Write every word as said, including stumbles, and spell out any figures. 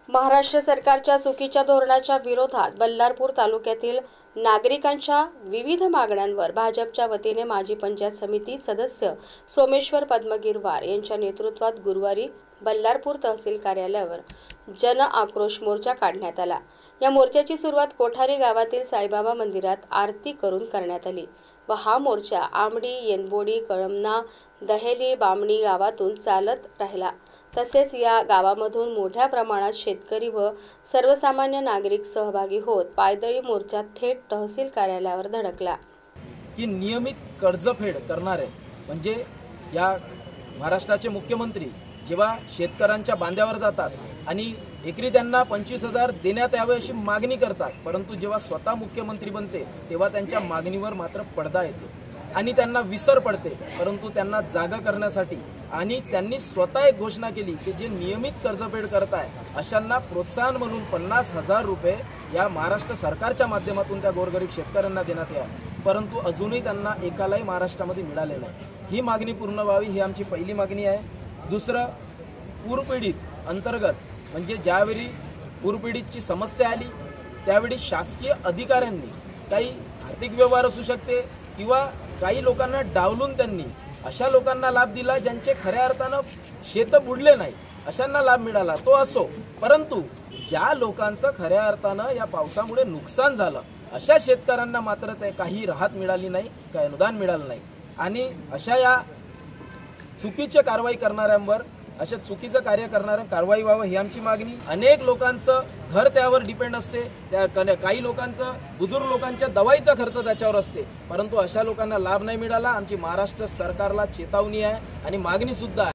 महाराष्ट्र सरकारच्या चुकीच्या धोरणाच्या विरोधात बल्लारपूर तालुक्यातील नागरिकांच्या विविध मागण्यांवर भाजपच्या वतीने माजी पंचायत समिती सदस्य सोमेश्वर पद्मगिरवार यांच्या नेतृत्वात गुरुवारी बल्लारपूर तहसील कार्यालयावर जन आक्रोश मोर्चा काढण्यात आला। या मोर्चाची सुरुवात कोठारी गावातील साईबाबा मंदिरात आरती करून करण्यात आली व हा मोर्चा आमडी, येनबोडी, कळमना, दहेली, बामणी गावातून चालत राहिला। तसेच या गावामधून मोठ्या प्रमाणात शेतकरी व सर्वसामान्य नागरिक सहभागी होत पायदळी मोर्चा थेट तहसील कार्यालयावर धडकला। की नियमित कर्जफेड करणारे म्हणजे या महाराष्ट्राचे मुख्यमंत्री जेव्हा शेतकऱ्यांच्या बांध्यावर जातात आणि एकरी त्यांना पंचवीस हजार देण्यात यावे अशी मागणी करतात, परंतु जेव्हा स्वतः मुख्यमंत्री बनते तेव्हा त्यांच्या मागणीवर मात्र पडदा येतो आणि त्यांना विसर पडते। परंतु त्यांना जागा करण्यासाठी आणि त्यांनी स्वतः एक घोषणा केली की जे नियमित कर्जफेड करताय अशांना प्रोत्साहन म्हणून पन्नास हजार रुपये या महाराष्ट्र सरकारच्या माध्यमातून त्या गोरगरीब शेतकऱ्यांना देण्यात यावे, परंतु अजूनही त्यांना एकालाही महाराष्ट्रामध्ये मिळाले नाही। ही मागणी पूर्ण व्हावी ही आमची पहिली मागणी आहे। दुसरं, पूरपीडित अंतर्गत म्हणजे ज्यावेळी पूरपीडितची समस्या आली त्यावेळी शासकीय अधिकाऱ्यांनी काही आर्थिक व्यवहार असू शकते किंवा काही लोकांना डावलून त्यांनी अशा लोकांना लाभ दिला ज्यांचे खऱ्या अर्थानं शेत बुडले नाही, अशांना लाभ मिळाला तो असो, परंतु ज्या लोकांचं खऱ्या अर्थानं या पावसामुळे नुकसान झालं अशा शेतकऱ्यांना मात्र ते काही राहत मिळाली नाही, काही अनुदान मिळालं नाही। आणि अशा या चुकीची कारवाई करणाऱ्यांवर अशा चुकीचं कार्य करणाऱ्या कारवाई व्हावं ही आमची मागणी। अनेक लोकांचं घर त्यावर डिपेंड असते, त्या काही लोकांचं बुजुर्ग लोकांच्या दवाईचा खर्च त्याच्यावर असते, परंतु अशा लोकांना लाभ नाही मिळाला। आमची महाराष्ट्र सरकारला चेतावणी आहे आणि मागणी सुद्धा आहे।